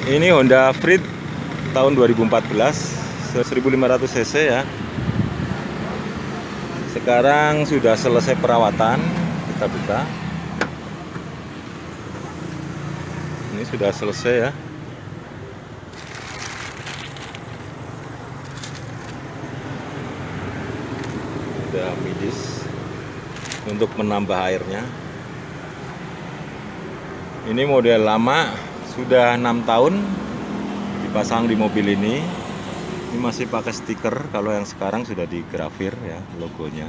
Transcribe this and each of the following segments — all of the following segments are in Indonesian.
Ini Honda Freed tahun 2014, 1500 cc ya. Sekarang sudah selesai perawatan, kita buka. Ini sudah selesai ya. Sudah midis untuk menambah airnya. Ini model lama, sudah 6 tahun dipasang di mobil ini. Ini masih pakai stiker, kalau yang sekarang sudah digrafir ya logonya.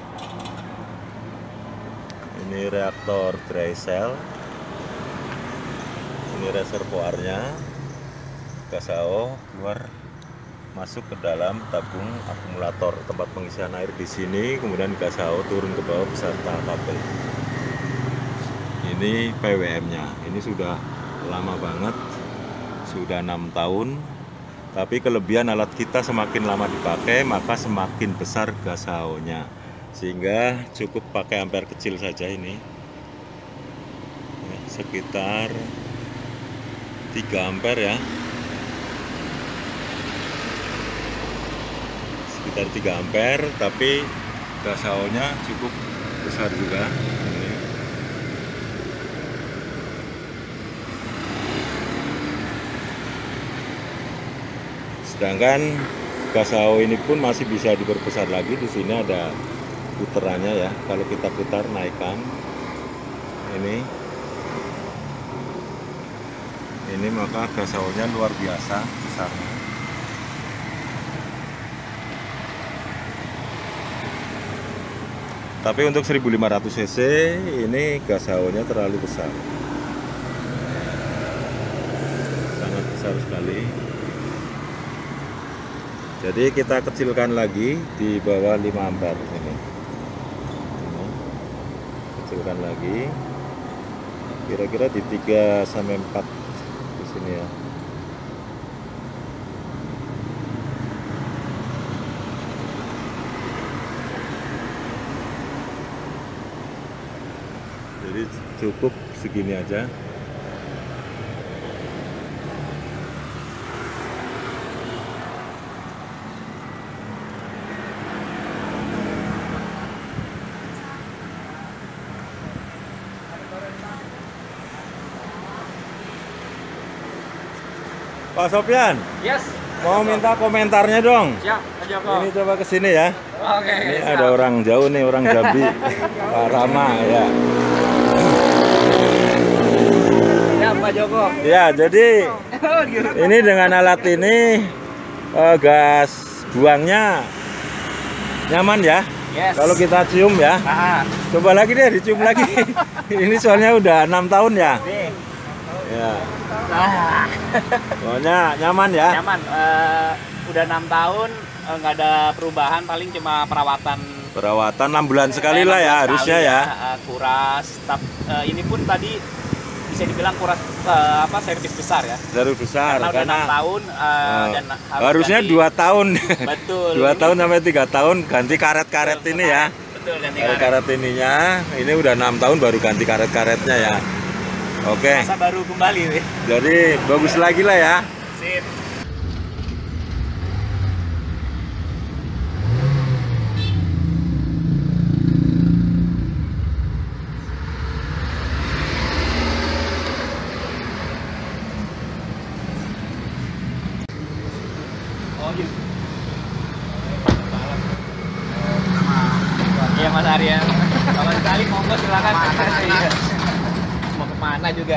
Ini reaktor dry cell. Ini reservoirnya. Gas AO keluar masuk ke dalam tabung akumulator tempat pengisian air di sini, kemudian gas AO turun ke bawah beserta kabel. Ini PWM-nya. Ini sudah lama banget, sudah 6 tahun. Tapi kelebihan alat kita semakin lama dipakai, maka semakin besar gas AO-nya. Sehingga cukup pakai ampere kecil saja ini. Sekitar 3 ampere ya. Sekitar 3 ampere, tapi gas AO-nya cukup besar juga. Sedangkan gas AO ini pun masih bisa diperbesar lagi. Di sini ada puterannya ya. Kalau kita putar naikkan ini maka gas AO-nya luar biasa besarnya. Tapi untuk 1500 cc ini gas AO-nya terlalu besar. Sangat besar sekali. Jadi kita kecilkan lagi di bawah 5 ampere ini. Kecilkan lagi. Kira-kira di 3 sampai 4 di sini ya. Jadi cukup segini aja. Pak Sofyan, Yes. mau minta komentarnya dong. Siap, Pak Joko. Ini coba ke sini ya. Oke. Ini siap. ada orang jauh nih, orang Jambi, Pak Rama ya. Siap, Pak Joko. Ya, jadi ini dengan alat ini gas buangnya nyaman ya. Yes. Kalau kita cium ya. Ah, Coba lagi deh, dicium lagi. Ini soalnya udah 6 tahun ya. nih. Ya, Ah, pokoknya nyaman ya. nyaman. Udah 6 tahun nggak ada perubahan, paling cuma perawatan. Perawatan 6 bulan sekali lah ya, 6 bulan harusnya sekali ya. Kuras. Ini pun tadi bisa dibilang kuras servis besar ya. Dari besar Karena udah 6 tahun dan harusnya ganti- 2 tahun. Betul. 2 Ini- tahun sampai 3 tahun ganti karet-karet ini ya. Betul, ganti Karet karet. karet ininya, ini udah 6 tahun baru ganti karet-karetnya ya. Oke, Masa baru kembali nih. jadi bagus lagi lah ya. Sip. Oh gitu. Iya Mas Arya. Kalau sekali monggo silakan. Iya. Mau kemana juga?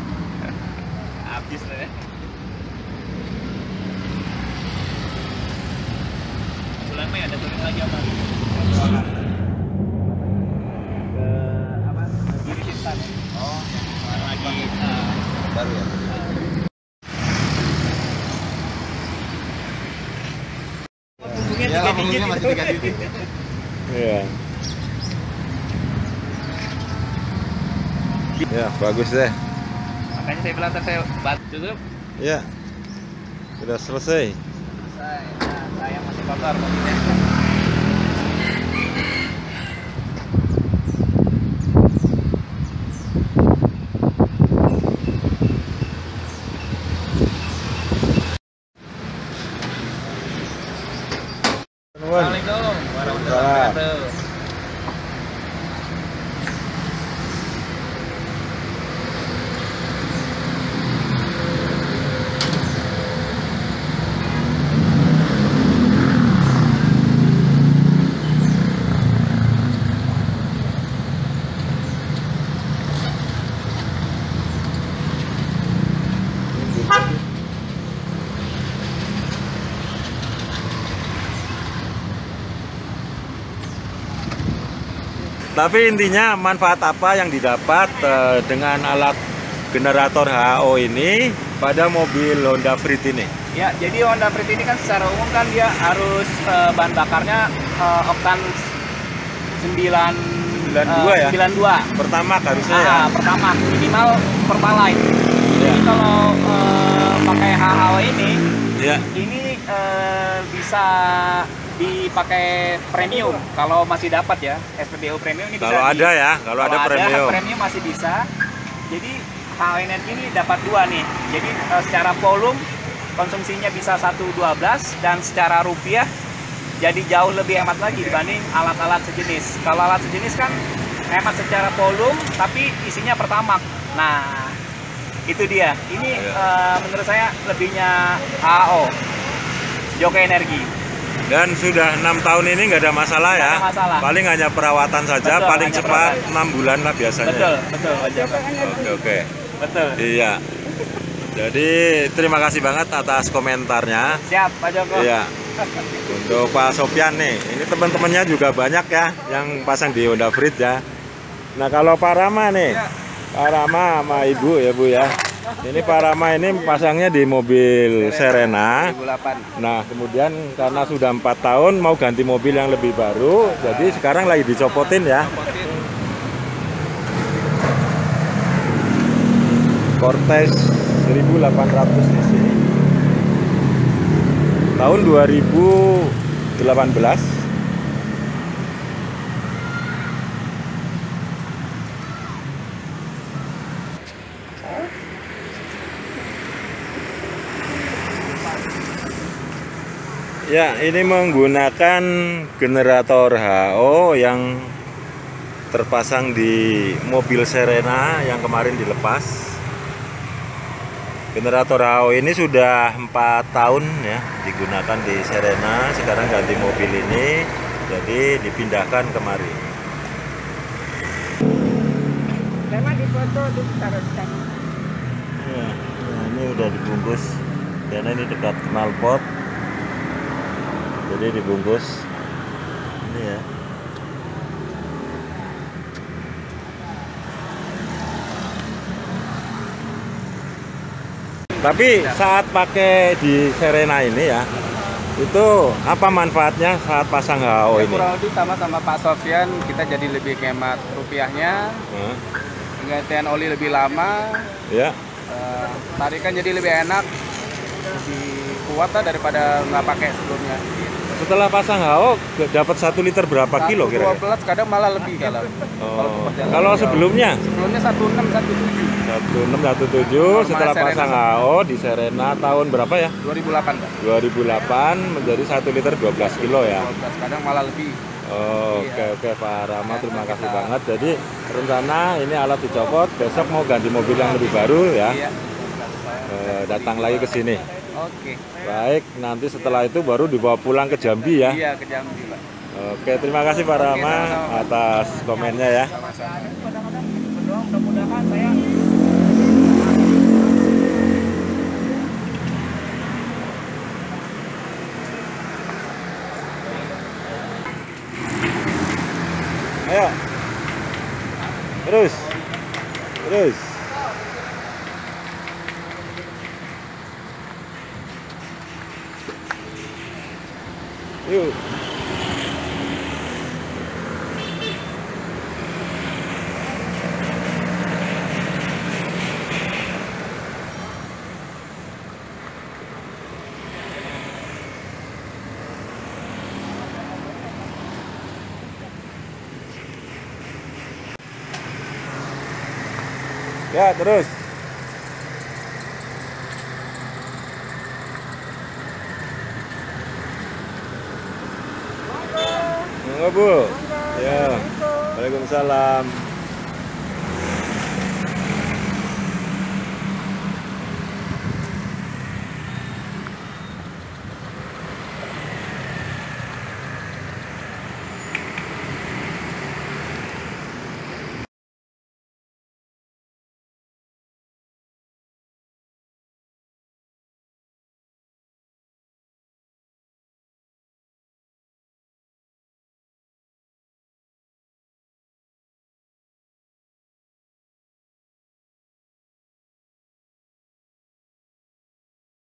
Habis deh. Bulan Mei ada turun lagi apa? Ke apa? Giri Sintan. Oh, lagi baru ya. Ya, punggungnya masih 3 titik. Iya. Ya, bagus deh. Makanya saya bilang saya bantu tutup. Ya, sudah selesai. Selesai. Nah, saya masih kotor mobilnya. Assalamualaikum warahmatullahi wabarakatuh. Tapi intinya manfaat apa yang didapat dengan alat generator HO ini pada mobil Honda Freed ini? Ya, jadi Honda Freed ini kan secara umum kan dia harus bahan bakarnya oktan 92 ya? 92. Pertama harusnya ya? Pertama, minimal Pertalite. Ya. Jadi kalau pakai HO ini, Ya. ini bisa dipakai premium kalau masih dapat ya, SPBU premium ini Kalau bisa ada ya, kalau ada premium. masih bisa. Jadi HO Energi ini dapat dua nih. Jadi secara volume konsumsinya bisa 112 dan secara rupiah jadi jauh lebih hemat lagi dibanding alat-alat sejenis. Kalau alat sejenis kan hemat secara volume tapi isinya Pertamax. Nah, itu dia. Ini menurut saya lebihnya HO Jokai Energi. Dan sudah 6 tahun ini nggak ada masalah ya? Nggak ada masalah. Paling hanya perawatan saja, Betul, paling hanya cepat perawatan. 6 bulan lah biasanya. Betul. Oke. Betul. Iya. Jadi terima kasih banget atas komentarnya. Siap, Pak Joko. Iya. Untuk Pak Sopyan nih, ini teman-temannya juga banyak ya yang pasang di Honda Freed ya. Nah kalau Pak Rama nih, Pak Rama sama Ibu ya Bu ya. Ini Pak Rama ini pasangnya di mobil Serena. 2008. Nah kemudian karena sudah 4 tahun mau ganti mobil yang lebih baru, jadi sekarang lagi dicopotin ya. Cortez 1800 cc tahun 2018. Ya, ini menggunakan generator HO yang terpasang di mobil Serena yang kemarin dilepas. Generator HO ini sudah 4 tahun ya digunakan di Serena, sekarang ganti mobil ini, jadi dipindahkan kemari. Memang di foto ditaruh di sana. Ya, nah ini udah dibungkus, karena ini dekat knalpot, jadi dibungkus ini ya. Tapi saat pakai di Serena ini ya, itu apa manfaatnya saat pasang HO Ya, ini? kurang lebih sama Pak Sofyan, kita jadi lebih hemat rupiahnya, Hah? penggantian oli lebih lama, Ya, tarikan jadi lebih enak, lebih kuat lah daripada nggak pakai sebelumnya. setelah pasang HO dapat 1 liter berapa kilo kira-kira? 12 kadang malah lebih kalau Oh, perjalanan kalau jauh. sebelumnya Sebelumnya 16, 17 1617 setelah Serena. pasang HO di Serena tahun berapa ya? 2008 Pak. 2008 menjadi 1 liter 12 kilo ya. 12 kadang malah lebih. Oh, Iya. oke Pak Rama, Ya, terima kasih kita- banget. Jadi rencana ini alat dicopot, besok mau ganti mobil yang lebih baru ya. Iya. Datang lagi ke sini. Oke. Baik, nanti setelah itu baru dibawa pulang ke Jambi ya. Iya, ke Jambi Pak. Oke, terima kasih Pak Rama sama-sama. atas komennya ya. Sama-sama. Berdoa mudah-mudahan saya Ayo. Terus. Terus. Yuk. Ya, terus. Monggo Bu. Ya. Assalamualaikum. Waalaikumsalam.